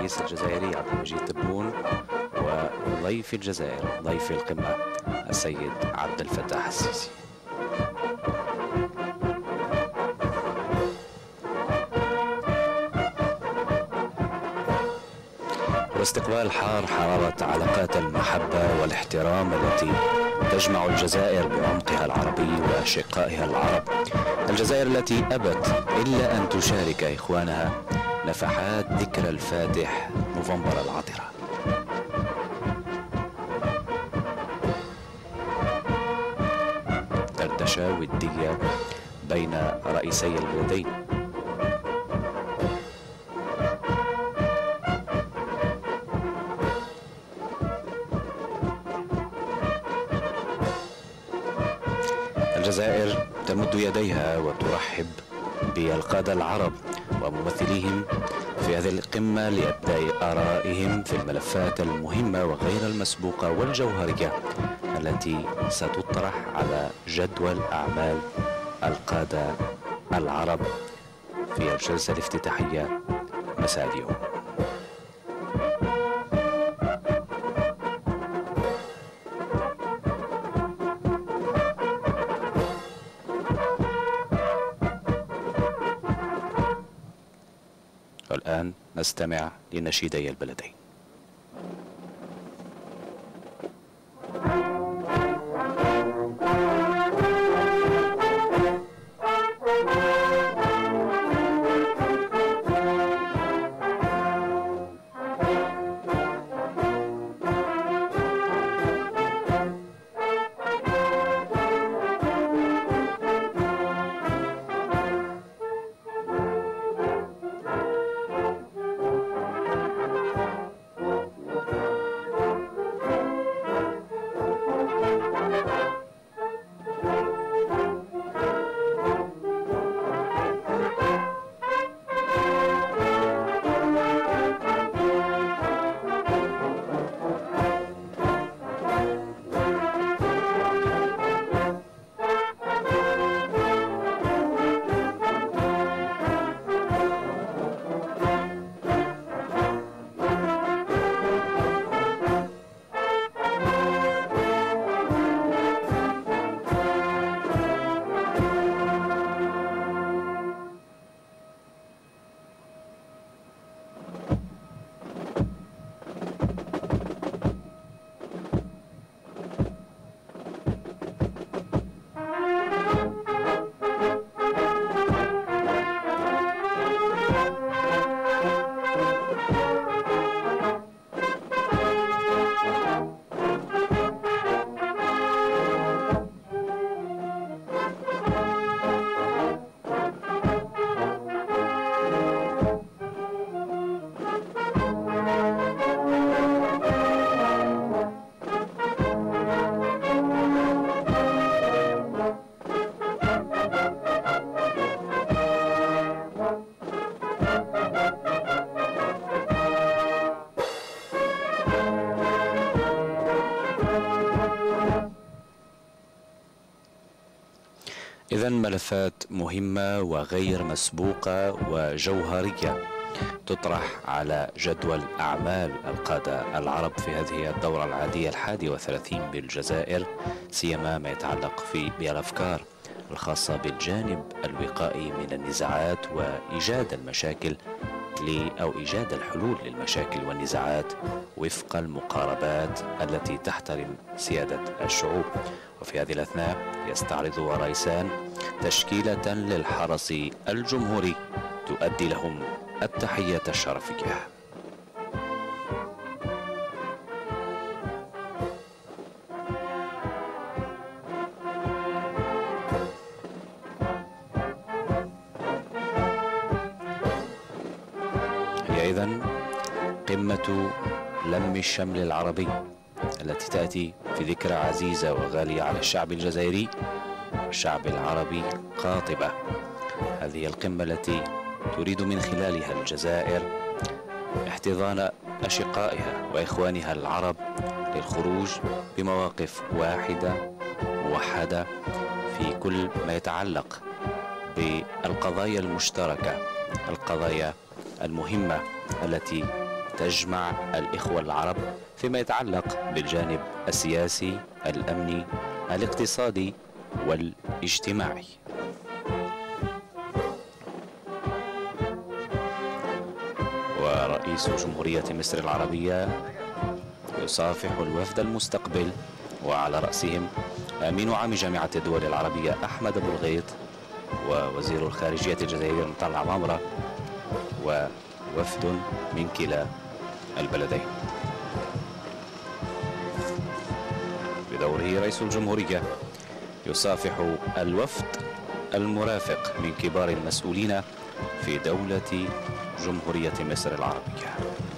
الرئيس الجزائري عبد المجيد تبون وضيف الجزائر ضيف القمة السيد عبد الفتاح السيسي. واستقبال حار حرارة علاقات المحبة والاحترام التي تجمع الجزائر بعمقها العربي وأشقائها العرب، الجزائر التي أبت إلا أن تشارك إخوانها نفحات ذكرى الفاتح نوفمبر العطرة. دردشة ودية بين رئيسي البلدين. الجزائر تمد يديها وترحب بالقادة العرب وممثليهم في هذه القمة لإبداء آرائهم في الملفات المهمة وغير المسبوقة والجوهرية التي ستطرح على جدول أعمال القادة العرب في الجلسة الافتتاحية مساء اليوم. والآن نستمع لنشيدي البلدين. إذن ملفات مهمة وغير مسبوقة وجوهرية تطرح على جدول أعمال القادة العرب في هذه الدورة العادية 31 بالجزائر، سيما ما يتعلق بالأفكار الخاصة بالجانب الوقائي من النزاعات وإيجاد المشاكل أو إيجاد الحلول للمشاكل والنزاعات وفق المقاربات التي تحترم سيادة الشعوب. وفي هذه الأثناء يستعرض رئيسان تشكيلة للحرس الجمهوري تؤدي لهم التحية الشرفية. هي إذن قمة لم الشمل العربي التي تأتي في ذكرى عزيزة وغالية على الشعب الجزائري والشعب العربي قاطبة. هذه القمة التي تريد من خلالها الجزائر احتضان أشقائها وإخوانها العرب للخروج بمواقف واحدة موحدة في كل ما يتعلق بالقضايا المشتركة، القضايا المهمة التي تجمع الإخوة العرب فيما يتعلق بالجانب السياسي، الأمني، الاقتصادي والاجتماعي. ورئيس جمهورية مصر العربية يصافح الوفد المستقبل، وعلى رأسهم أمين عام جامعة الدول العربية أحمد أبو الغيط، ووزير الخارجية الجزائري مطلع مامرة، ووفد من كلا البلدين. بدوره رئيس الجمهورية يصافح الوفد المرافق من كبار المسؤولين في دولة جمهورية مصر العربية.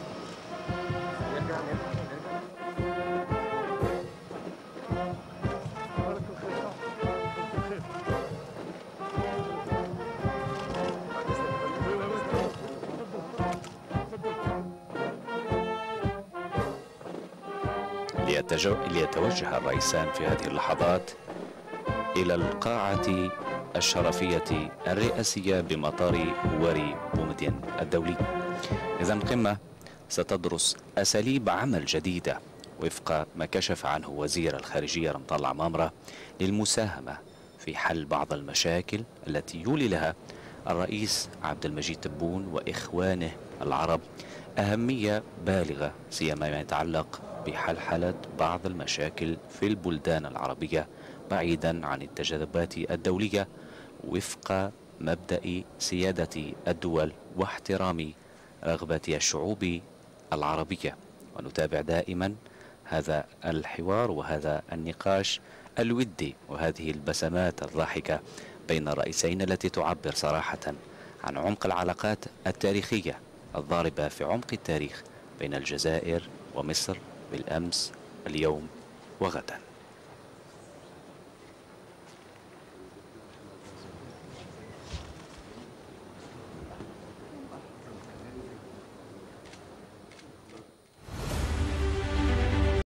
ليتوجه الرئيسان في هذه اللحظات إلى القاعة الشرفية الرئاسية بمطار وري بومدين الدولي. إذن القمة ستدرس أساليب عمل جديدة وفق ما كشف عنه وزير الخارجية مطلع مامرة للمساهمة في حل بعض المشاكل التي يولي لها الرئيس عبد المجيد تبون وإخوانه العرب أهمية بالغة، سيما ما يتعلق بحلحلة بعض المشاكل في البلدان العربية بعيدا عن التجاذبات الدولية وفق مبدأ سيادة الدول واحترام رغبة الشعوب العربية. ونتابع دائما هذا الحوار وهذا النقاش الودي وهذه البسمات الضاحكة بين الرئيسين التي تعبر صراحة عن عمق العلاقات التاريخية الضاربة في عمق التاريخ بين الجزائر ومصر بالأمس، اليوم وغدا.